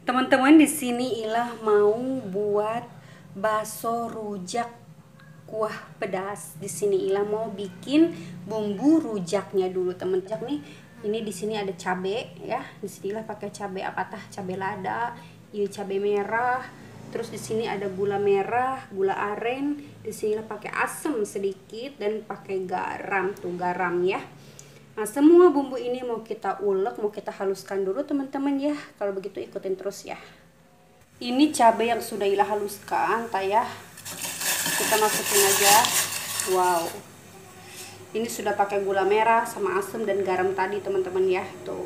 Teman-teman, di sini Ilah mau buat bakso rujak kuah pedas. Di sini Ilah mau bikin bumbu rujaknya dulu, teman-teman. Nih, ini di sini ada cabe ya. Di sini Ilah pakai cabe apa tah? Cabe lada, ini cabe merah. Terus di sini ada gula merah, gula aren. Di sini Ilah pakai asam sedikit dan pakai garam, tuh garam ya. Nah, semua bumbu ini mau kita ulek, mau kita haluskan dulu teman-teman ya. Kalau begitu ikutin terus ya. Ini cabai yang sudah Ilah haluskan, tayah. Kita masukin aja. Wow. Ini sudah pakai gula merah sama asam dan garam tadi teman-teman ya. Tuh.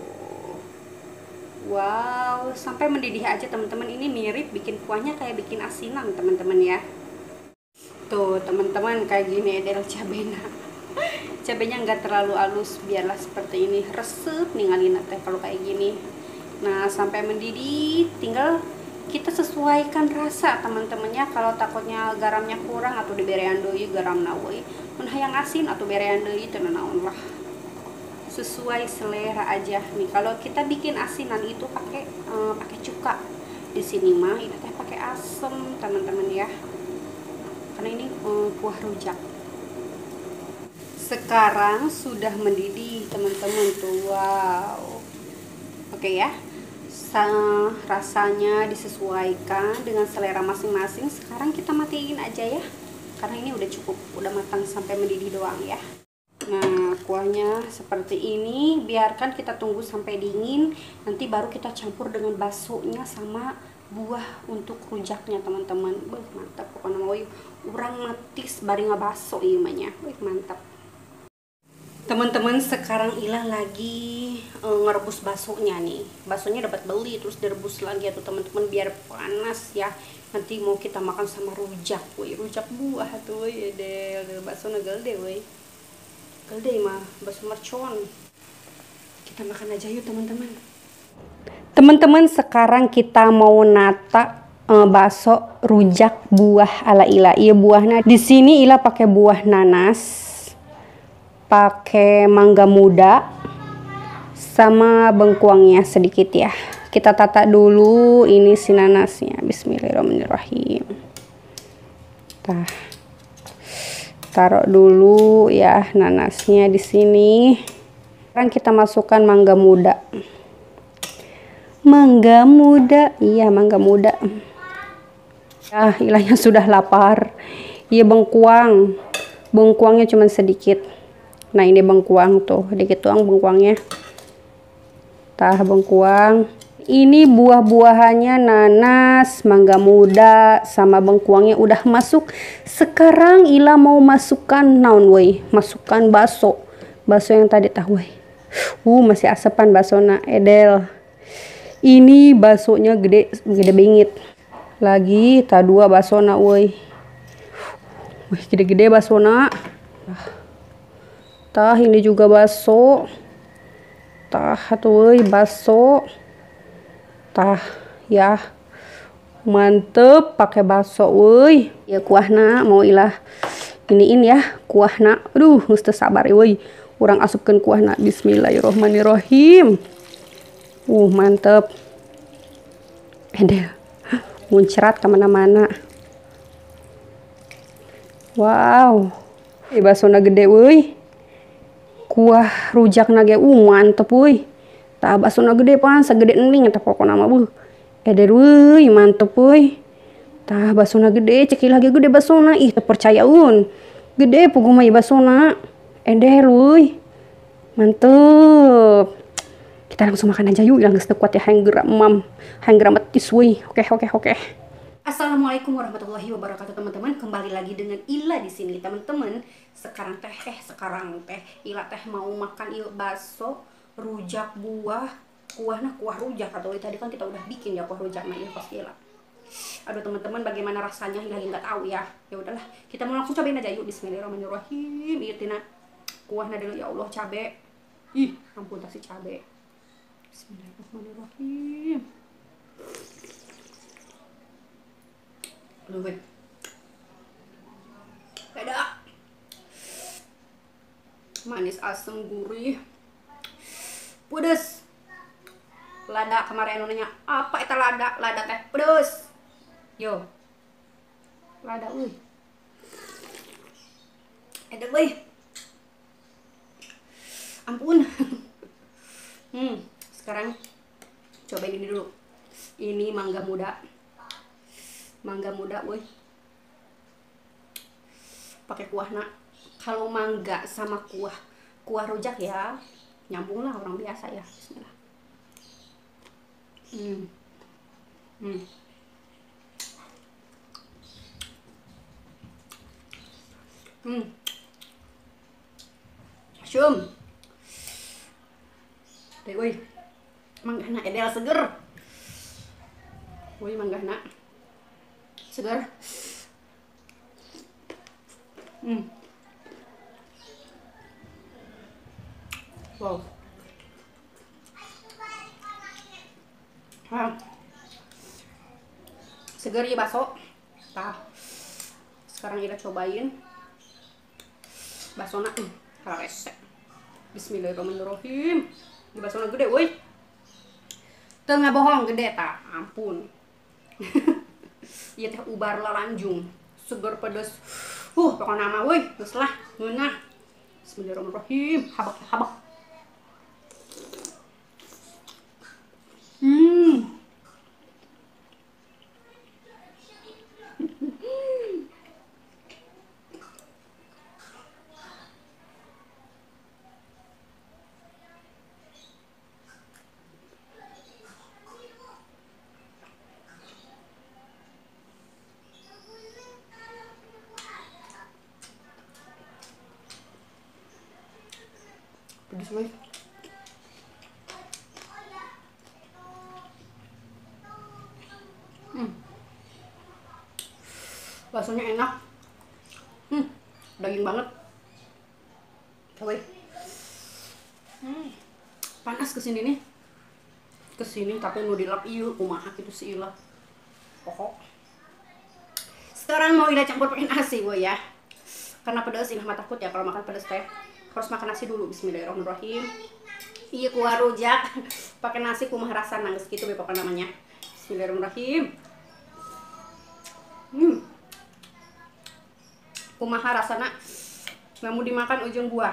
Wow, sampai mendidih aja teman-teman. Ini mirip bikin kuahnya kayak bikin asinan teman-teman ya. Tuh teman-teman, kayak gini edel cabenya. Cabenya nggak terlalu halus, biarlah seperti ini, resep ninggalin teh kalau kayak gini. Nah, sampai mendidih tinggal kita sesuaikan rasa teman-temannya. Kalau takutnya garamnya kurang atau diberean deui garam nawe mun hayang asin atau berean deui teu naon lah, sesuai selera aja nih. Kalau kita bikin asinan itu pakai cuka, di sini mah ini teh pakai asem teman-teman ya, karena ini kuah rujak. Sekarang sudah mendidih teman-teman tuh. Wow, oke ya, rasanya disesuaikan dengan selera masing-masing. Sekarang kita matiin aja ya, karena ini udah cukup, udah matang sampai mendidih doang ya. Nah, kuahnya seperti ini, biarkan kita tunggu sampai dingin, nanti baru kita campur dengan baksonya sama buah untuk rujaknya teman-teman. Mantap pokoknya, mau urang matis bari ngabaso ieu mah nya. Mantap. Teman-teman, sekarang Ilah lagi ngerebus baksonya nih. Baksonya dapat beli terus direbus lagi atau teman-teman biar panas ya. Nanti mau kita makan sama rujak, rujak buah tuh ya deh. Bakso gede we. Gede mah bakso mercon. Kita makan aja yuk teman-teman. Teman-teman, sekarang kita mau nata bakso rujak buah ala Ilah. Iya, buahnya di sini Ilah pakai buah nanas, pakai mangga muda sama bengkuangnya sedikit ya. Kita tata dulu ini si nanasnya. Bismillahirrahmanirrahim. Taruh dulu ya nanasnya di sini. Sekarang kita masukkan mangga muda. Mangga muda, iya mangga muda. Ah, Ilahnya sudah lapar. Iya, bengkuang. Bengkuangnya cuma sedikit. Nah, ini bengkuang tuh, dikit doang bengkuangnya. Tah bengkuang. Ini buah-buahannya nanas, mangga muda, sama bengkuangnya udah masuk. Sekarang Ilah mau masukkan naon woi, masukkan bakso. Bakso yang tadi tah woi. Masih asepan baksona edel. Ini baksonya gede bingit. Lagi tah dua baksona woi. Wih, gede-gede baksona. Tah ini juga bakso. Tah tuh bakso. Tah ya. Mantep pakai bakso euy. Ya kuahna mau Ilah iniin ya kuahna. Aduh, geus teu sabar euy. Urang asupkeun kuahna. Bismillahirrahmanirrahim. Mantep. Edel. Muncrat kemana-mana. Wow. Baksona gede euy. Kuah rujak nage mantep euy. Tah baksona gede pan sagede ening eta pokona mah beuh. Eder euy mantep euy. Tah baksona gede cek lagi gede baksona. Ih, teu percayaeun. Gede puguh mah baksona. Eder euy. Mantep. Kita langsung makan aja yuk, yang geus teu kuat ya hayang geura emam. Hayang geura metis euy. Oke. Assalamualaikum warahmatullahi wabarakatuh teman-teman. Kembali lagi dengan Ilah di sini teman-teman. Sekarang teh Ilah teh mau makan bakso rujak buah. Kuahnya kuah rujak atau tadi kan kita udah bikin ya kuah rujak. Nah, ya pasti Ilah. Aduh teman-teman, bagaimana rasanya Ilah nggak tahu ya. Ya udahlah, kita mau langsung cobain aja yuk. Bismillahirrahmanirrahim. Ieu tina kuahnya dulu ya Allah, cabe. Ih, ampun tak si cabe. Bismillahirrahmanirrahim. Beda. Manis, asam, gurih, pedas. Lada kemarin nanya apa itu lada teh pedes. Yo. Lada euy. Edek euy. Ampun. Sekarang cobain ini dulu. Ini mangga muda. Mangga muda, woi. Pakai kuah nak. Kalau mangga sama kuah rujak ya, nyambung lah orang biasa ya. Bismillah. Syum. Deh, woi. Manggahna edel seger. Woi, manggahna seger. Wow. Seger ya bakso. Tah. Sekarang kita cobain bakso nak. Resep. Bismillahirrahmanirrahim. Di bakso gede, woi. Tengah bohong gede tak. Ampun. Iya teh ubar lalanjung. Seger pedes. Pokoknya nama woi. Geus lah, ngeunah. Bismillahirrahmanirrahim. Habak. Pedes woi. Baksonya enak. Daging banget. Coba. Panas kesini nih. Kesini tapi mau dilap ieu kumaha kitu si ilah. Pokok. Sekarang mau ida campur pakai nasi woi ya. Karena pedas ilah mah takut ya kalau makan pedas teh. Harus makan nasi dulu. Bismillahirrahmanirrahim. Iya kuah rujak pakai nasi kumaha rasana geus kitu we pokokna namanya. Bismillahirrahmanirrahim. Kumaha rasana nggak mau dimakan ujung buah.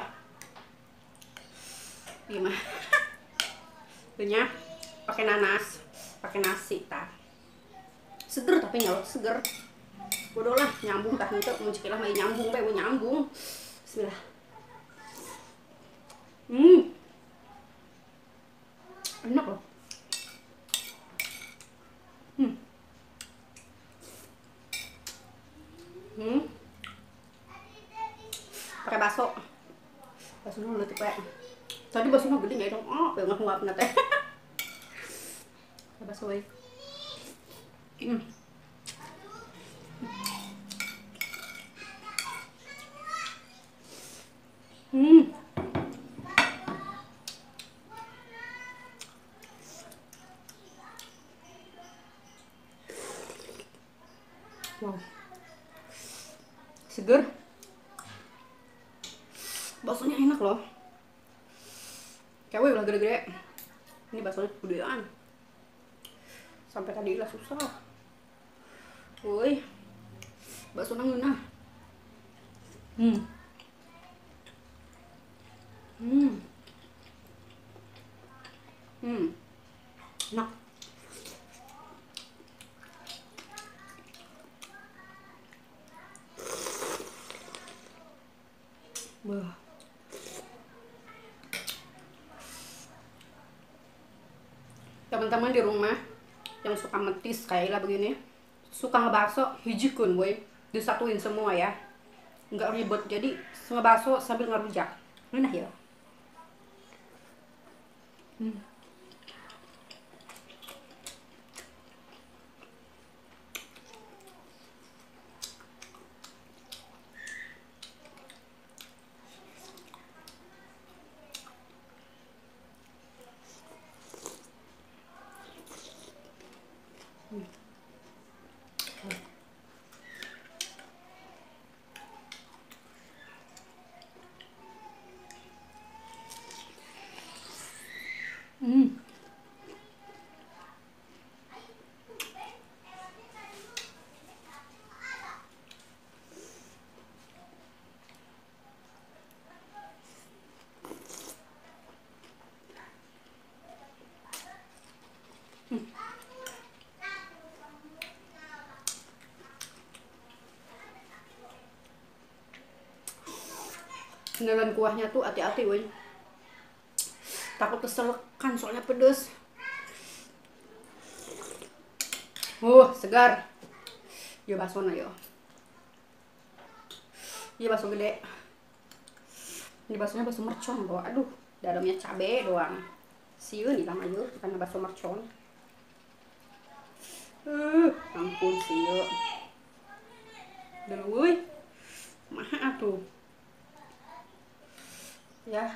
Gimana? Punya pakai nanas, pakai nasi tah. Seger tapi nyalot seger. Bodoh lah nyambung tah henteu mun cikilah mah nyambung bae nyambung. Bismillah. Enak loh. Pakai bakso dulu leutik we. Tadi baksonya gede nggak dong? Oh, pengen nguap teh. Pakai bakso we. Wow. Seger. Baksonya enak loh. Kayak udah gede-gede. Ini baksonya gedean. Sampai tadi lah susah. Woi. Bakso nang ngeunah. Enak. Wah. Teman-teman di rumah yang suka metis kayak begini, suka ngebakso, hijikun boy, disatuin semua ya, nggak ribet. Jadi ngebakso sambil ngerujak, enak ya. Nelan kuahnya tuh hati-hati woi. Takut keselekan soalnya pedes. Segar. Yo bakso na yo. Iya bakso gede. Ini baksonya bakso mercon loh. Aduh, dalamnya cabe doang. Siun nih lama yuk karena bakso mercon. Ampun siu. Dulu woi. Maha tuh. Ya.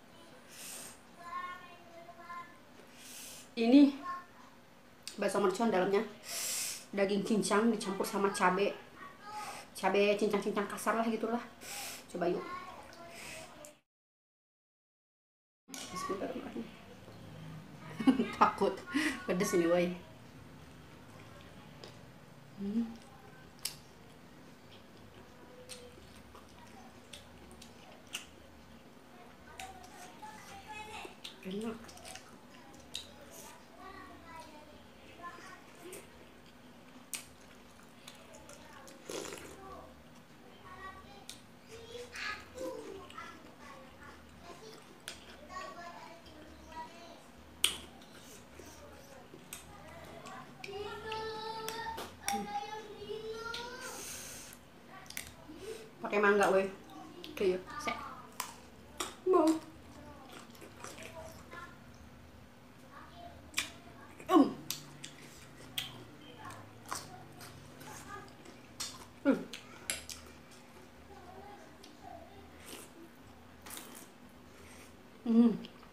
Ini bakso mercon dalamnya daging cincang dicampur sama cabe cincang-cincang kasar lah gitulah. Coba yuk. Bismillahirrahmanirrahim. Takut pedes ini woi. Enak. Pakai mangga weh. Oke yuk, sek. Mau. Um. Hmm.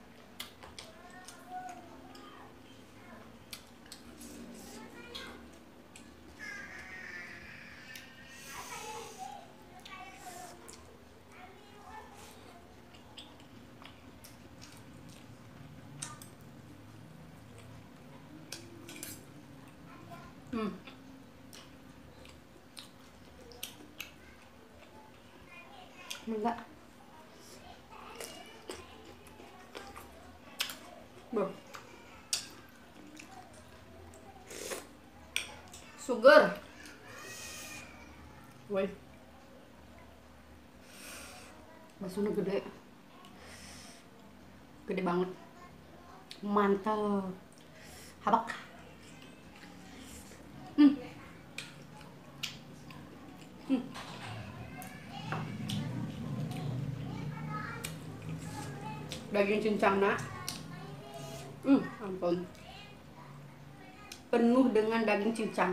Hmm. Enggak. Bro. Sugar. Woi. Baksonya gede. Gede banget. Mantap. Habak. Daging cincang nak. Ampun. Penuh dengan daging cincang.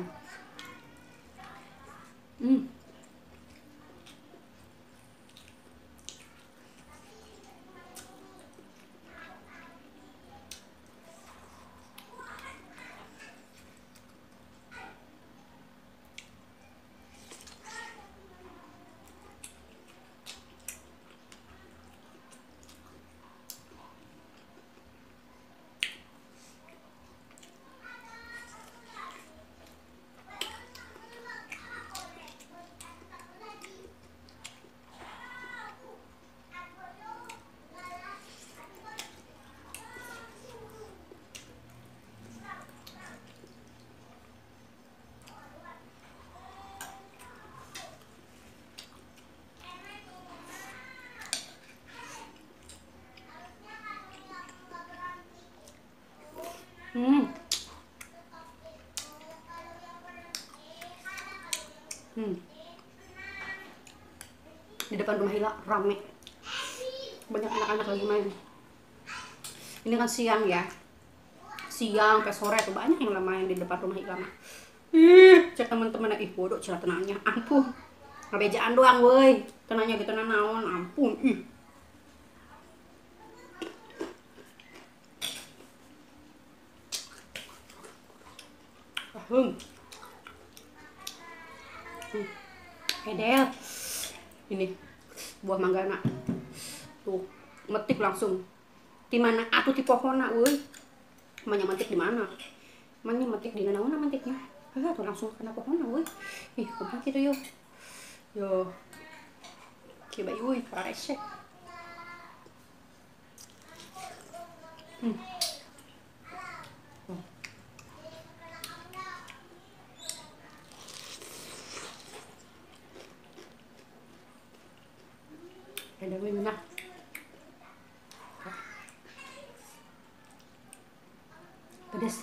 Di depan rumah Hila rame, banyak anak-anak lagi main. Ini kan siang ya, siang sampai sore tuh banyak yang main di depan rumah Hila mah. Cek teman-teman bodoh cerita tenangnya, ampun ngebejaan doang woi, tenangnya gitu naon, ampun Hedel. Ini buah manggana tuh, metik langsung di mana atuh di pohona woi. Emangnya metik di mana? Emangnya metik di mana metiknya? Tuh langsung kena pohona woi. Kumpul gitu yo. Yo. Coba woi, parese. Ada minyak. Pedas.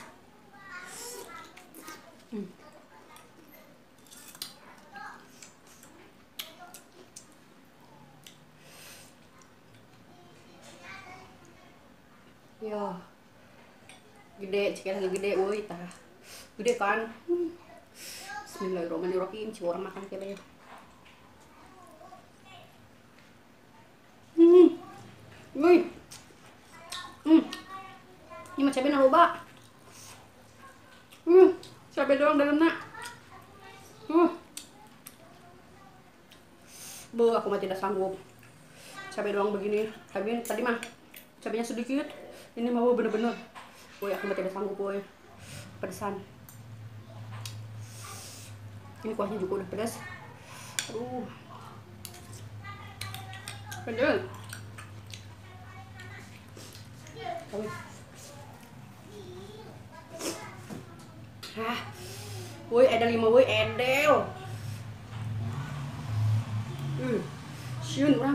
Yo, gede, cek lagi gede, woi tah, gede kan? Bismillahirrahmanirrahim, si orang makan kele. Woi, ini mah cabai loba. Cabai doang dalam nak. Aku mah tidak sanggup. Cabai doang begini, tadi mah cabainya sedikit. Ini mau bener-bener. Woi, aku mah tidak sanggup, woi. Pedesan. Ini kuahnya juga udah pedas. Aduh. Pedas. Woi, ada 5 woi edel. Siun orang.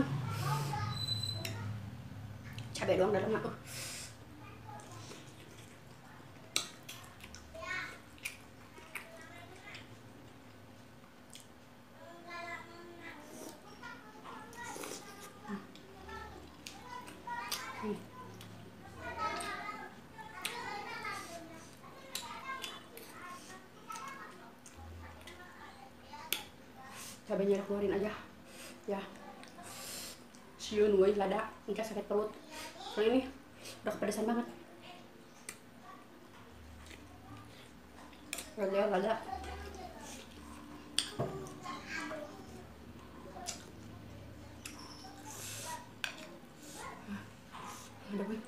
Cabai doang dalam aku. Cabainya keluarin aja ya. Siun woi lada, enggak sakit perut. Soalnya ini udah kepedesan banget. Lada. Ada woi.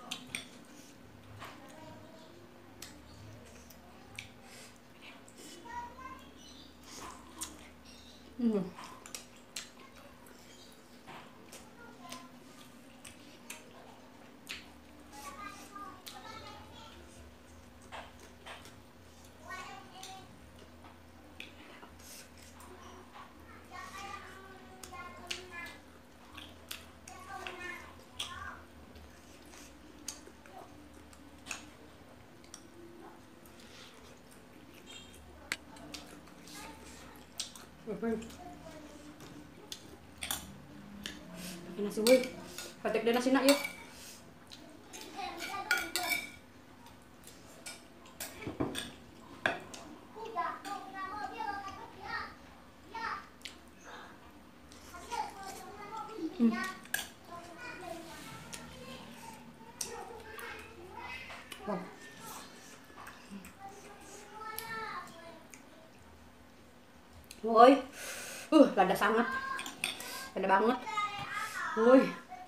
Pakai nasi woi. Patek deh nasi nak yuk. Wow. Woi, lada sangat, lada banget. Woi,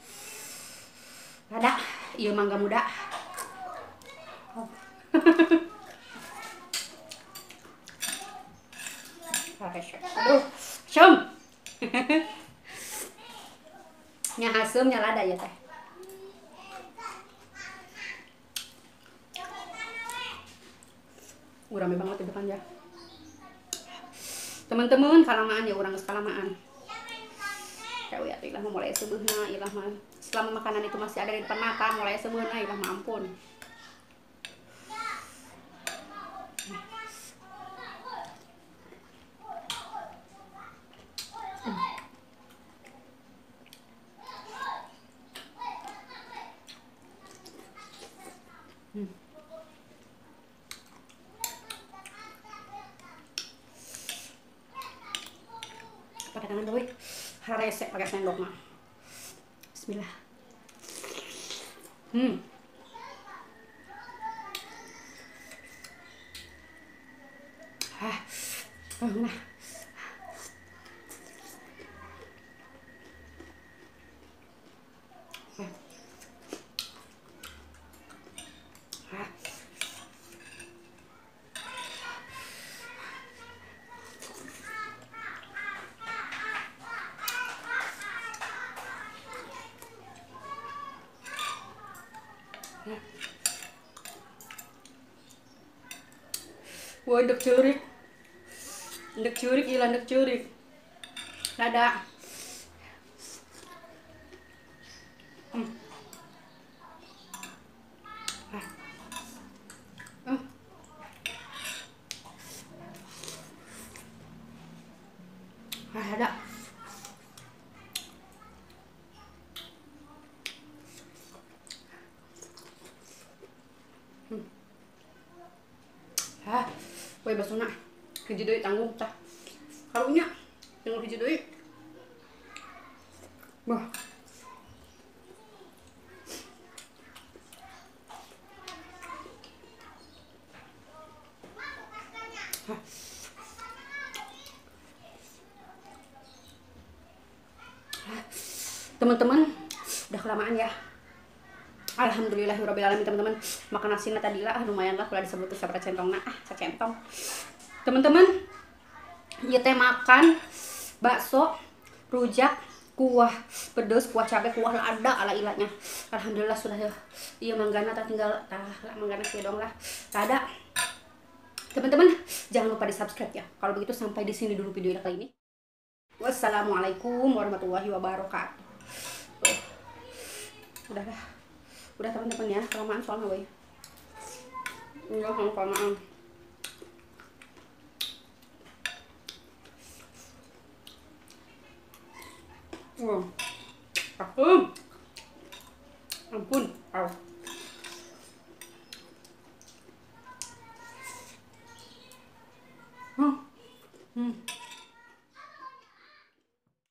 lada, iya mangga muda. Aduh, asem. Nya asem, nya lada ya teh. Rame banget di depan ya. Teman-teman kalamaan ya, orang kalamaan. Kayak ya ilah mulai sebeuna ilah mah. Selama makanan itu masih ada di depan mata, mulai sebeuna ilah mah ampun. Pakai tangan dulu, haresek pakai sendok mah. Bismillah. Nah. Woi, ndek curik, ilah ndek curik. Lada. Ada. Woi basuna. Hiji deui tanggung tah. Karunya tinggal hiji deui. Wah. Teman-teman, udah kelamaan ya. Alhamdulillahirobbilalamin teman-teman. Makan nasinya tadi lah lumayan lah kalau disebut sabaraha centong sacentong. Teman-teman, ieu teh makan bakso, rujak, kuah pedes, kuah cabe, kuah lada ala ilanya. Alhamdulillah sudah ya. Iya manggana tak tinggal lah manggana kieu dong lah. Ada. Teman-teman, jangan lupa di-subscribe ya. Kalau begitu sampai di sini dulu video kali ini. Wassalamualaikum warahmatullahi wabarakatuh. Udah teman-teman ya, kelamaan soalnya boy. Enggak kelamaan. Ampun,